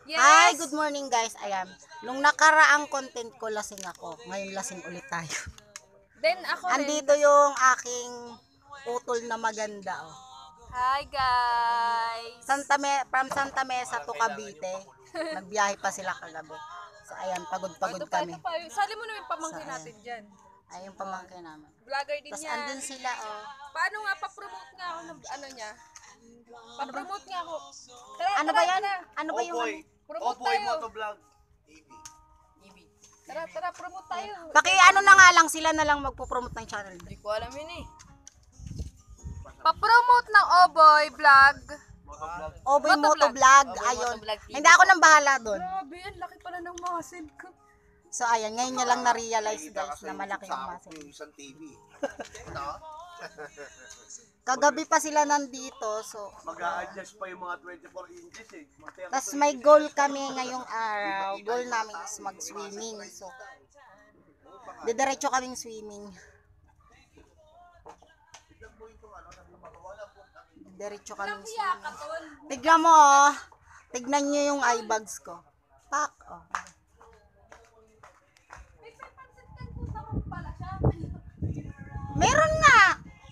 Yes. Hi, good morning guys. Ayan. Nung nakaraang content ko, lasing ako. Ngayon lasing ulit tayo. Then ako rin. Andito yung aking utol na maganda. Oh. Hi guys. From Santa Mesa to Cavite. Nagbiyahe pa sila kagabi. So ayan, pagod-pagod kami. Ito pa. Sali mo na yung pamangkin So, natin dyan. Ay, yung pamangkin namin. Vlogger din Tapos yan. andun sila, oh. Paano nga pa-promote nga ako ng ano niya? Pa-promote nga ako. Tara, Ano ba yan? Ano ba yung Oboy. Promote Oboy tayo. Motovlog. Tara, promote tayo. Paki ano na nga lang, sila na lang magpo-promote ng channel. Hindi ko alam yun eh. Pa-promote ng Oboy Vlog. Motovlog. Oboy Motovlog. Motovlog, Oboy ayun. Motovlog TV. Hindi ako nang bahala doon. Grabe, ang laki pala ng muscle ko. So ayan, ngayon niya lang na-realize Nakikita guys ka na sa malaki YouTube yung sa muscle. yung isang TV. Ito, Kagabi pa sila nandito, so mag-a-adjust pa yung mga 24 inches eh. tas may goal kami ngayong araw. Goal namin is mag-swimming. So didiretso kaming swimming. Didiretso kaming swimming. Tignan mo oh. Tignan niyo yung eye bags ko. Pak oh. May pansit kan puta mo pala siya. Meron nga.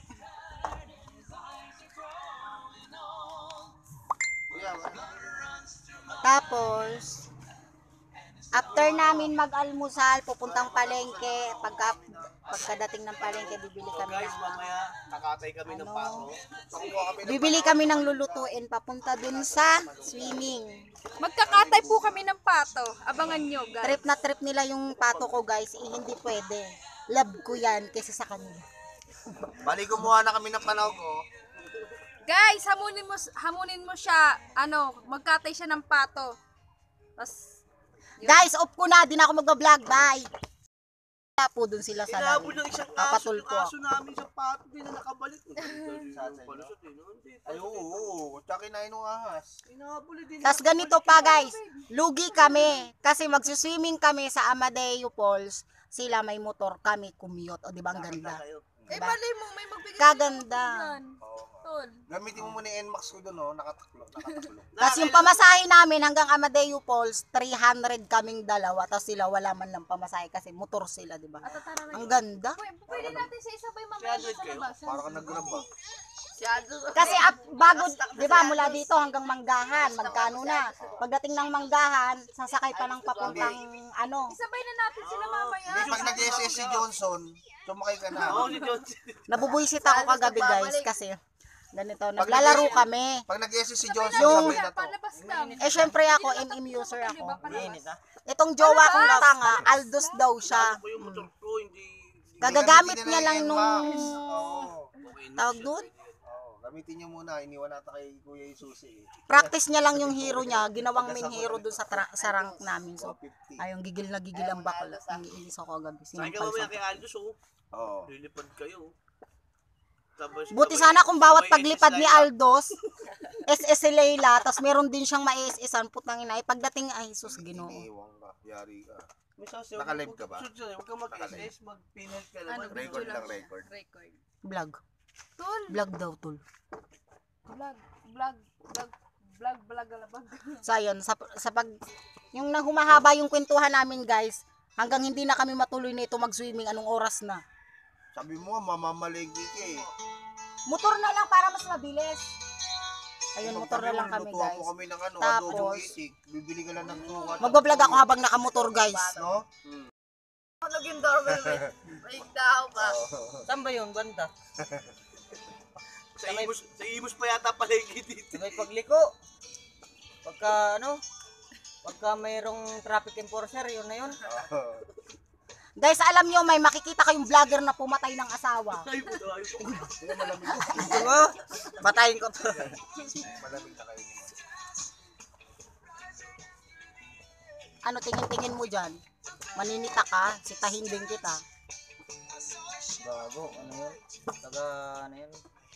Tapos, after namin mag-almusal, pupuntang palengke. Pagkadating ng palengke, bibili kami Guys, ng mamaya nakatay kami ng paso. Pakuha kami ng bibili kami ng lulutuin papunta dun sa swimming. Magkakatay po kami ng pato. Abangan nyo guys. Trip na trip nila yung pato ko guys, hindi pwede. Love ko yan kaysa sa kanila. Bali, kumuha na kami ng panaw ko. Guys, hamunin mo siya, magkatay siya ng pato. Tapos, Guys, off ko na, di na ako mag-vlog. Bye! Po dun sila sa Inabot lalim. ng isang Papatul aso, ko. yung aso namin sa pato, di na nakabalik. Ay, oo, tsaka kinain ng ahas. Inabot din. Tapos ganito pa guys, lugi kami. Kasi magsuswimming kami sa Amadeo Falls. Sila may motor, kami commute. O diba ang ganda? eh bali mo, may magbigay Kaganda. Tol. Gamitin mo muna yung NMAX ko doon, oh, nakataklo. Tapos yung pamasahe namin hanggang Amadeo Falls, 300 kaming dalawa. Tapos sila wala man lang pamasahe kasi motor sila, diba? Ang ganda. Pwede natin sa isabay mamaya sa kayo, labas. para ka nag-grab ba? Kasi bago, di ba, mula dito hanggang Manggahan, magkano na. Pagdating ng Manggahan, sasakay pa ng papuntang ano. Isabay na natin sila mamaya. Hindi, pag nag-SS si Johnson, sumakay ka na. Oo, si Johnson. Nabubuisit ako kagabi guys kasi ganito, naglalaro kami. Pag nag-SS si Johnson, Yung- sabay na to. Palabas lang. Eh syempre ako, MM user ako. Itong jowa kong tanga, Aldos daw siya. Gagagamit niya lang nung tawag doon. Gamitin niyo muna, iniwan natin kay Kuya Isusi. Practice niya lang yung hero niya, ginawang main hero doon sa rank namin. So, ayong gigil na gigil ang bakla. Ang ilis ako kagabi. Saan ka Sinimpal mamaya sa. kay Aldous, oh. Oo. Lilipad kayo. Tapos, Buti sana kung bawat paglipad ni Aldos, SS si Leila, tapos meron din siyang ma-SS-an, putang ina. Pagdating, ay sus, ginoo. Iniwan ka, yari ka. may sasayaw. Naka-live ka ba? Huwag kang mag-SS, mag-pinhead ka naman. Record lang, record. Record. Vlog. Tol. Vlog daw, tol. Vlog, alabag. So, ayun, sa pag, yung humahaba yung kwentuhan namin, guys, hanggang hindi na kami matuloy na ito mag-swimming, anong oras na? Sabi mo, mamamalengki ka eh. Motor na lang para mas mabilis. Ayun, Pag motor na lang kami, lutuan guys. mo kami ng ano, Tapos, adobong itik. Bibili ka lang ng sukat. Magbablog ako habang nakamotor, guys. No? Naging doorbell, wait daw pa. Saan ba yun, banda? Sa Imus pa yata palagi dito. May pagliko. Pagka mayroong traffic enforcer, yun na yun. Guys, alam nyo, may makikita kayong vlogger na pumatay ng asawa. Ay, puto, ayos ko. Gusto mo? Batayin ko to. Malamig na kayo naman. Ano, tingin-tingin mo dyan? Maninita ka, sitahin din kita. Bago, ano yun? Taga, ano yun?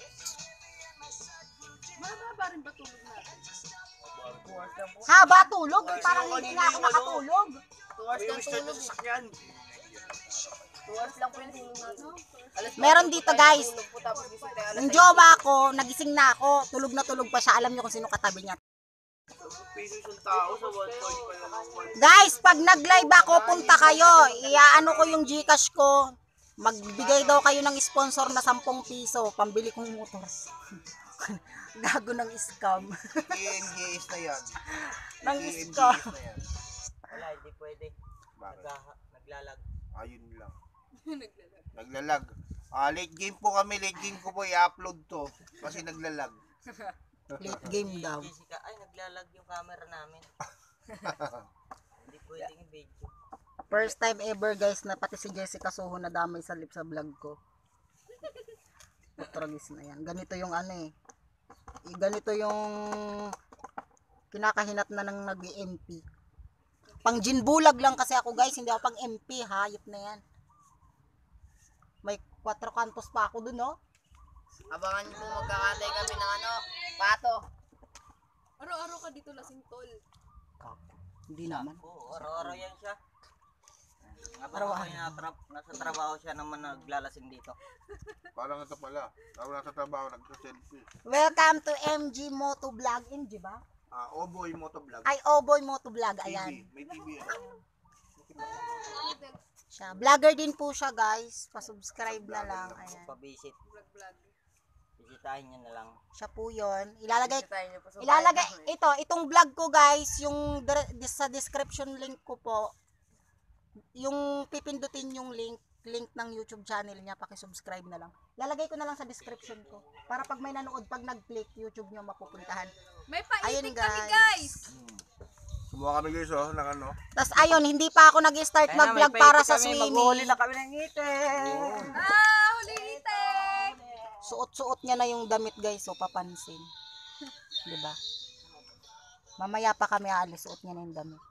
Mahaba rin ba tulog natin? Haba tulog, parang hindi nga ako nakatulog. 2 hours May lang start na tulog. sasakyan. 2 hours lang po yung tulog natin. Meron dito, guys. Tulog po tapos gising tayo. Yung jowa ko, nagising na ako, tulog na tulog pa siya. Alam nyo kung sino katabi niya. piso isang tao sa 1.5 pa naman. Guys, pag nag-live ako, punta kayo. Iaano ko yung GCash ko. Magbigay daw kayo ng sponsor na 10 piso. Pambili kong motor. Gago ng scam. PNGS na yan. Ng PNGS scam. na yan. Wala, hindi pwede. Bakit? Naglalag. Ayun lang. Naglalag. Late game po kami. Late game ko po i-upload to. Kasi naglalag. Late game daw. Jessica, ay naglalag yung camera namin. Hindi pwedeng i-video. First time ever guys na pati si Jessica Soho na damay sa lip sa vlog ko. Tragis na yan. Ganito yung ano eh. Ganito yung kinakahinat na ng nag-MP. Pang ginbulag lang kasi ako guys. Hindi ako pang MP. Hayop na yan. May 4 kantos pa ako dun oh. Abangan niyo po magkakatay kami ng ano, pato. Araw-araw ka dito lasing tol. Hindi naman. Oo, araw-araw yan siya. Araw-araw nasa trabaho siya naman naglalasing dito. Parang ito pala. Ako nasa trabaho, nagsa-selfie. Welcome to MG Moto Vlog. MG ba? Oboy Motovlog. Ay, Oboy Moto Vlog. TV. Ayan. May TV yan. Siya. Vlogger din po siya guys. Pa-subscribe na lang. Ayan. Pa-visit. Vlog. Bisitahin niyo na lang. Siya po yun. Ilalagay Tayo niyo po sa itong vlog ko guys, yung sa description link ko po, yung pipindutin yung link ng YouTube channel niya, paki-subscribe na lang. Lalagay ko na lang sa description ko. Para pag may nanood, pag nag-click, YouTube niyo mapupuntahan. May Ayun, paitik kami guys. guys. Sumuha kami guys ng ano. Tapos ayun, hindi pa ako nag-start mag-vlog para sa Maghuli swimming. na kami ng ngipin. Huli itik. Suot-suot niya na yung damit guys, so papansin. 'Di ba? Mamaya pa kami aalis, suot niya na yung damit.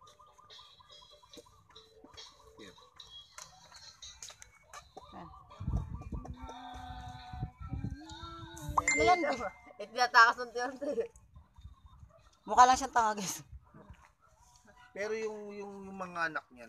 Ano yan? Itinatakas ng tiyonto. Mukha lang siyang tanga guys. Pero yung mga anak niyan,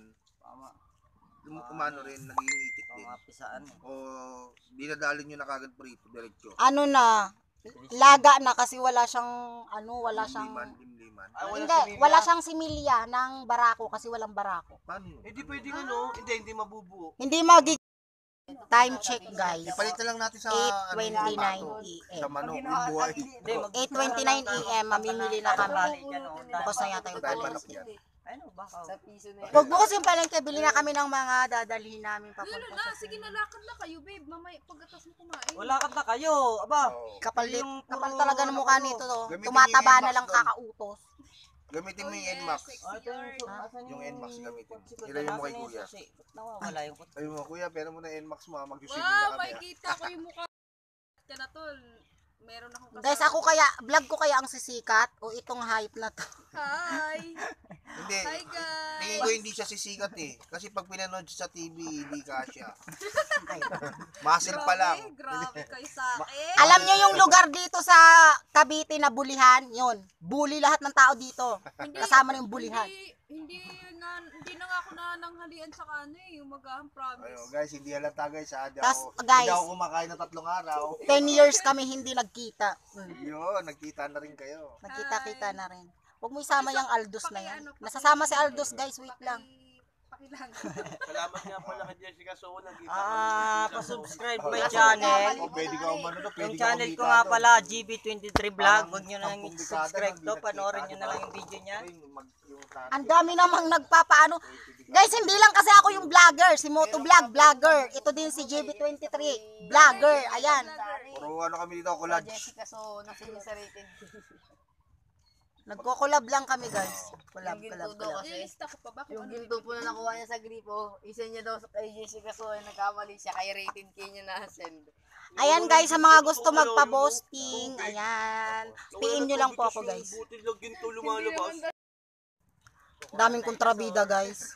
umano rin, naging itik din. Pamapisaan. O dinadali nyo na kagad prito, diretso. Ano na, laga na kasi wala siyang, wala siyang, Limliman. wala siyang similya ng barako kasi walang barako. Paano yun? Hindi pwedeng ano, hindi mabubuo. Hindi magi time check guys. Ipalitan lang natin sa 8:29 pato. AM. Sa manok, yung buhay. 8:29 AM, mamimili na kami. Bukas na yata yung Dahil palengke. manok yan. Ano ba? Sa piso na yan. Pag bukas yung palengke, bili na kami ng mga dadalhin namin Yun papunta na, sa sige nalakad na kayo babe. Mamay pagkatas mo kumain. Wala ka na kayo. Aba. Oo. kapal, Yung kapal puro talaga ng mukha nito. Gamitin Tumataba yung na lang Nmax doon. kakautos. Gamitin mo yung yes, Nmax. sexy art. Yung Nmax gamitin. Ilayo mo kay kuya. Nawawala yung kutsi. Ayun mo, kuya, pera mo na Nmax mo, magsusimin Wow, na kami. makikita ko yung mukha. Ka na tol. Meron akong kasama. Guys, vlog ko kaya ang sisikat o itong hype na to. Hi. Hindi. Hi guys. Tingin ko hindi siya sisikat eh. Kasi pag pinanood siya sa TV, hindi kasya. Muscle pa lang. Grabe kayo sa akin. Alam nyo yung lugar dito sa Cavite na bulihan? Yun. Bully lahat ng tao dito. Kasama na yung bulihan. Hindi na nga ako nananghalian sa ano eh, yung mag-ahang promise. Ayun, guys, hindi halata guys. Hindi Tas, ako, guys, hindi ako kumakain ng 3 araw. 10 years kami hindi nagkita. Yun, nagkita na rin kayo. Nagkita-kita na rin. Huwag mo isama yung Aldos na yan. Nasasama si Aldos guys, wait lang. Pakilang. Salamat nga pala kay Jessica Soho. Pa-subscribe Oh, my yeah. channel. O, pwede ka umano na, pwede Yung ka channel ko kumita nga doon. pala, GB23 Vlog. Huwag nyo na lang Sampung i-subscribe dekada, to. Panoorin nyo hindi na lang nakita. yung video niya. Ayun, yung Ang dami namang nagpapaano. Guys, hindi lang kasi ako yung vlogger. Si Moto Vlog, vlogger. Ito din si JB23, vlogger. Ayan. Puro ano kami dito, collage. Jessica, so nasa inyo sa rated. Nagko-collab lang kami guys. Collab, Yung collab, ginto daw collab. kasi. Nilista ko pa ba? kung Yung ano ginto po na nakuha niya sa gripo, isa niya daw sa kay Jessica, so ay nagkamali siya, kay rated K niya na-send. Ayan guys, sa mga gusto magpa-boasting, ayan. PM nyo lang po ako guys. Buti lang ginto lumalabas. Daming kontrabida guys.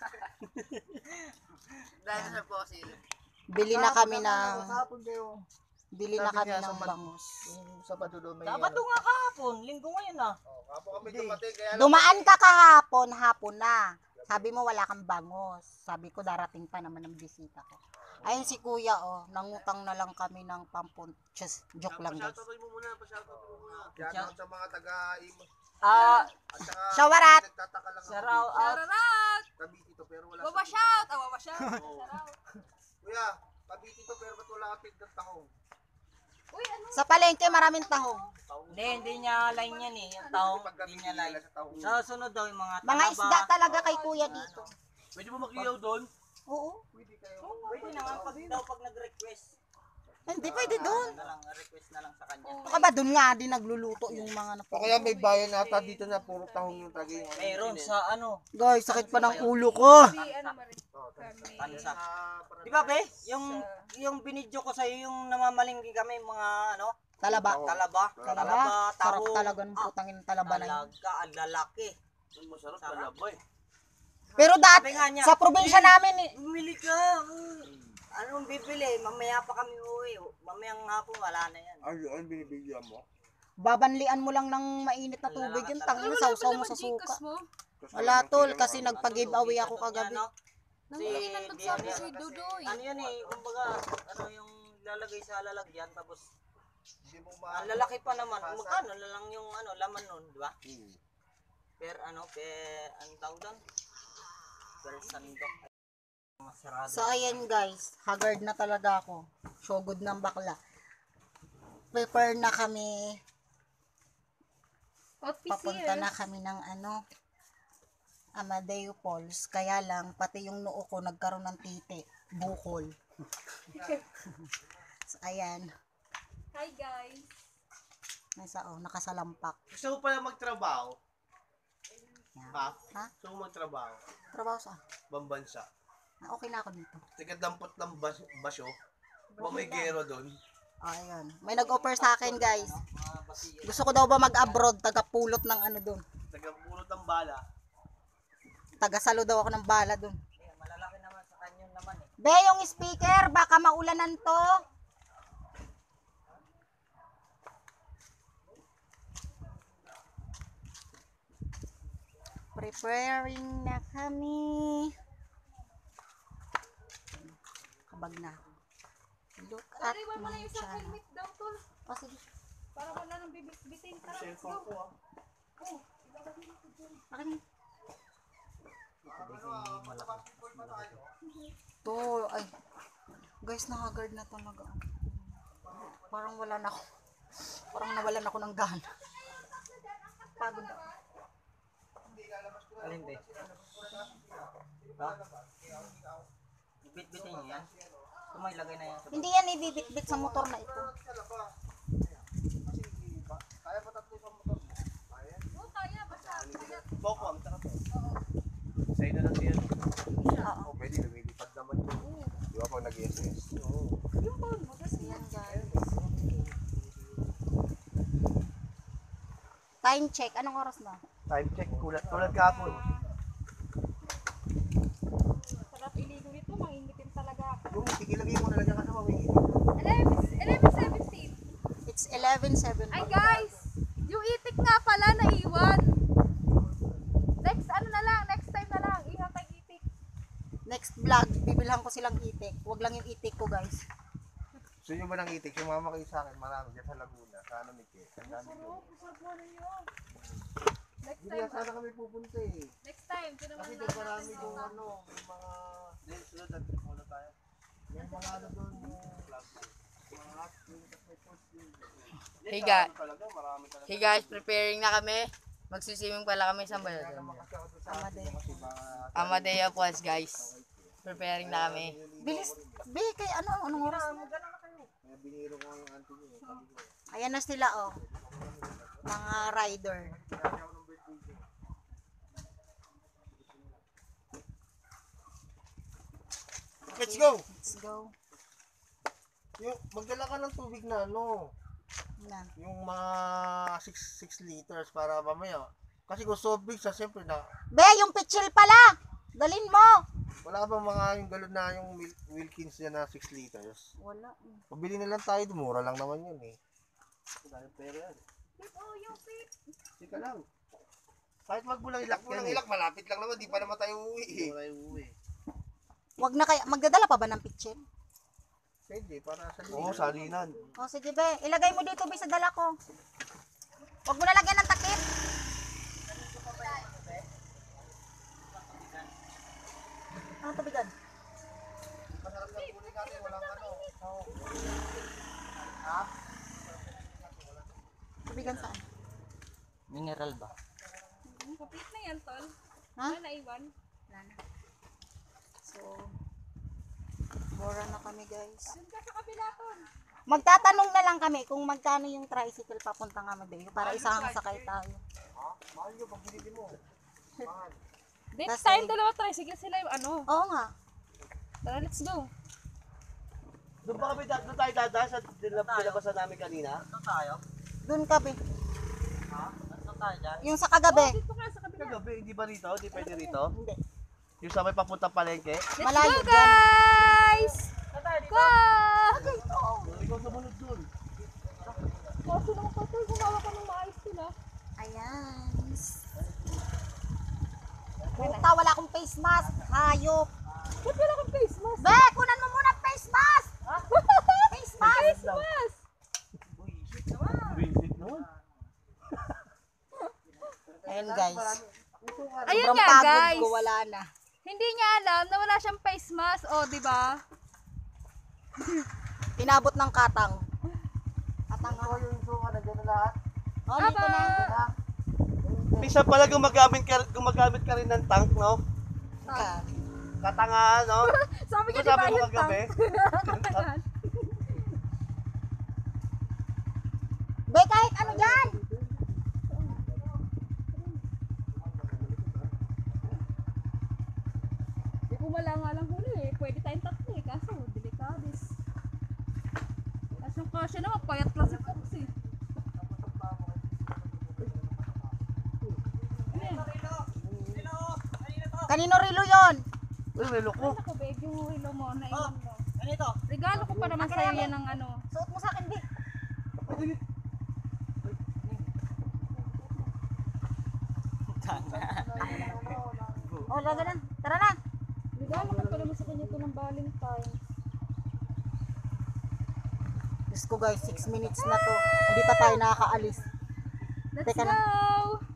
Dahil sa fossil. Bili na kami ng Sabi niya, sa bangus. Yung Sabado doon may Sabado nga kahapon. Linggo ngayon ah. Kapo kami dumating, kaya lang. Dumaan ka kahapon, hapon na. Sabi mo wala kang bangus. Sabi ko darating pa naman ng bisita ko. Ayun si kuya oh, nangutang na lang kami ng pampun. Just joke lang guys. Pasyato mo muna, pasyato mo muna. Shoutout sa mga At saka, Shawarat. nagtataka lang ako. Shout out. Shoutout! Cavite to, pero wala Wawa sa shout! Ah, wawa shout! Shoutout! Kuya, Cavite to, pero ba't wala ka tignan tahong? Uy, ano? Sa palengke maraming tahong. Hindi niya line yan eh. Yung taong, hindi niya line. Sa tahong. Sa sunod daw yung mga Mga talaba. isda talaga kay kuya dito. Pwede mo mag-iyaw doon? Oo. Pwede naman pag nag-request. Hindi pwede doon. Request na lang sa kanya. Baka ba doon nga din nagluluto yung mga O kaya may bayan ata dito na puro tahong yung tagay. Meron sa ano, Guys, sakit pa ng ulo ko. Si ano Marie? Kami. tansa. Di ba be? Yung binidyo ko sa iyo yung namamalingki kami mga ano, Talaba. talaba, Talaba. Sarap taho. talaga ng putangin talaba na yun. Talaga, ang lalaki. Ang masarap talaba eh. Pero Sabi dati, nga niya, sa probinsya namin, bumili ka. Anong bibili? Mamaya pa kami uwi. Mamayang hapon wala na yan. Ano binibigyan mo? babanlian mo lang ng mainit na tubig yun. Tangin, sausaw mo sa suka. Wala tol, kasi nagpa-giveaway ako kagabi. Ano? Nanginan nagsabi si Dudoy. Ano yan eh, kumbaga, ano yung lalagay sa lalagyan, tapos Hindi mo ang lalaki pa naman, magkano na lang yung ano, laman nun, di ba? Per ano, ang tawag doon? Per sandok. Masarado. So ayan guys, haggard na talaga ako. Shogod ng bakla. Prepare na kami. Papunta na kami ng ano, Amadeo Falls. Kaya lang, pati yung noo ko nagkaroon ng titi. Bukol. So ayan. Hi guys. Nasa, nakasalampak. Gusto mo pala magtrabaho? Yan. Ha? Ha? Gusto mo magtrabaho? Trabaho sa? Bambansa. Okay na ako dito. Tigadampot ng basyo. Mamigero doon. Ayun. May nag-offer sa akin guys. Gusto ko daw ba mag-abroad, taga-pulot ng ano doon. Tagapulot ng bala. Taga-salo daw ako ng bala doon. Malalaki naman sa kanyo naman eh. Be, yung speaker, baka maulanan to. Preparing na kami. Kabag na ako. Look at Iwan mo na my yung sa channel. helmet daw, tol. Oh, sige. Para wala nang bibit-bitin. Tara, let's go. Akin. To, ay. Guys, nakagard na talaga. Parang wala na ako. Parang nawalan ako ng gana. Pagod ako. Alin ba? Ha? Bit-bitin niyo yan? Kung may lagay na yan sa Hindi yan ibibit-bit sa motor na ito. Kaya pa tatlo sa motor. Oo, kaya. Basta kaya. Boko, ang sarap. Sa'yo na lang siya. Oo. O pwede, lumilipad naman yun. Di ba pag nag-SS? Oo. Yan guys. Time check. Anong oras na? Time check, tulad kahapon. Sarap iligo nito. Mangingitim talaga ako. Kung tigilagay mo na lang yan kasi mamingit. 11:17. It's 11:07. Ay guys, yung itik nga pala naiwan. Next time na lang, ihaw tayong itik. Next vlog, bibilhan ko silang itik. Huwag lang yung itik ko guys. Gusto nyo ba ng itik? Sumama kayo sa akin, marami dyan sa Laguna, sa ano ni Ke. Ang dami doon. Next Hindi time, yan sana kami pupunta eh. next time, ito naman Kasi na doon marami yung ano, yung mga... Then, sunod natin muna tayo. Yung mga ano doon, yung mga Hey guys, Talaga, marami talaga. hey guys, preparing na kami. Magsisiming pala kami sa Amadeo Falls guys. Preparing na kami. Bilis. Be, kay anong oras na? Kaya biniro ko yung auntie niyo eh. Sabi ko, Ayan na sila oh. Mga rider. let's go! Let's go. Yung, magdala ka ng tubig na ano, Na. yung mga 6 liters para mamaya. Kasi kung soft drinks, siyempre na, Be, yung pitchil pala. Dalin mo. wala ba mga yung galon na yung Wilkins yan na 6 liters? Wala. Pabili na lang tayo, mura lang naman yun eh. Dahil pera yan. Sika lang. Kahit wag mo lang ilak yan ilak, malapit lang naman, di pa naman tayo uuwi eh. Wala yung uwi. Wag na kaya. Magdadala pa ba ng pitchil? Pwede, para sa linan. Oo, salinan. O sige be, ilagay mo dito be sa dala ko. Wag mo na lagyan ng takip. Anong tubigan? Masarap ng kunin natin, walang ano. Tubigan saan? Mineral ba? Complete na yan, tol. Ha? Wala naiwan. Wala na. So, bora na kami guys. Doon ka sa kabila, tol. Magtatanong na lang kami kung magkano yung tricycle papuntang Amadeo para isang sakay tayo. Mahal nyo, pag binili mo. Mahal. Next Kasi- time, dalawa tricycle sila yung ano. Oo nga. Tara, let's go. Doon pa kami, doon tayo dadaan sa dinabasan namin kanina. Ano tayo? Doon kami. Ano tayo dyan? Yung sa kagabi. Dito ka sa kabila. Kagabi, hindi ba rito? Hindi pwede rito? Hindi. Yung sa may papuntang palengke? Let's Malayo go, dyan. guys! Go! Ikaw sumunod dun. Kasi naman pa, tol, gumawa ka ng maayos sila. Ayan. Puta, wala akong face mask. Hayop. Ba't wala kang face mask? Be, kunan mo muna face mask. Face mask. Face mask! Visit naman. Ayan guys. Ayun Sobrang nga, pagod guys. ko, wala na. Hindi niya alam na wala siyang face mask. O, di ba? Pinabot ng katang. Katang ako. Yung suka, nandiyan na lahat. Oh, dito na. Minsan pala gumagamit ka rin ng tank, no? Ah. Katangahan, no? Sabi niya, Ano di ba sabi mo yung kagabi? tank? Be, kahit ano dyan. Di ko wala nga lang huli eh. Pwede tayong tatlo eh. Kaso, delikadis. Kaso yung kasya naman, payat lang si Fox eh. Ano yan? Kanino rilo yon? Uy, relo ko. Ay, naku, babe, yung hilo mo, naiwan mo. Ano ito? Regalo ko pa naman sa'yo yan ng ano. Suot mo sa akin, Be. Oh, laga na. Tara na. Regalo ko pa naman sa kanya ito ng Valentine. Diyos ko guys, 6 minutes na to. Hindi pa tayo nakakaalis. Let's Teka na. go!